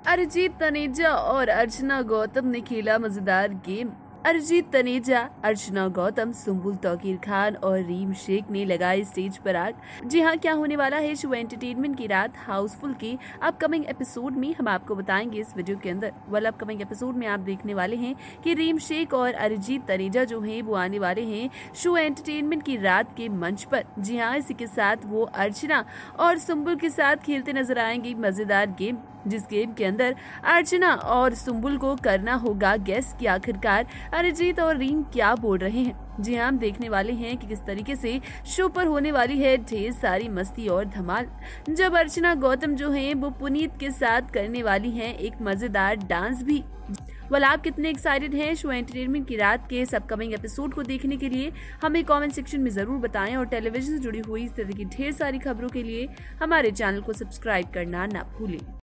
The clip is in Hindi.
अरिजीत तनेजा और अर्चना गौतम ने खेला मजेदार गेम। अरिजीत तनेजा, अर्चना गौतम, सुम्बुल तौकीर खान और रीम शेख ने लगाई स्टेज पर आग। जी हाँ, क्या होने वाला है शो एंटरटेनमेंट की रात हाउसफुल के अपकमिंग एपिसोड में हम आपको बताएंगे इस वीडियो के अंदर। अपकमिंग एपिसोड में आप देखने वाले हैं कि रीम शेख और अरिजीत तनेजा जो हैं वो आने वाले हैं शो एंटरटेनमेंट की रात के मंच पर। जी हाँ, इसी के साथ वो अर्चना और सुम्बुल के साथ खेलते नजर आएंगे मजेदार गेम, जिस गेम के अंदर अर्चना और सुम्बुल को करना होगा गेस कि आखिरकार अरिजीत और रीम क्या बोल रहे हैं। जी हाँ, हम देखने वाले हैं कि किस तरीके से शो पर होने वाली है ढेर सारी मस्ती और धमाल, जब अर्चना गौतम जो हैं वो पुनीत के साथ करने वाली हैं एक मजेदार डांस भी। आप कितने एक्साइटेड हैं शो एंटरटेनमेंट की रात के इस अपकमिंग एपिसोड को देखने के लिए हमें कमेंट सेक्शन में जरूर बताएं, और टेलीविजन से जुड़ी हुई इस तरह की ढेर सारी खबरों के लिए हमारे चैनल को सब्सक्राइब करना ना भूलें।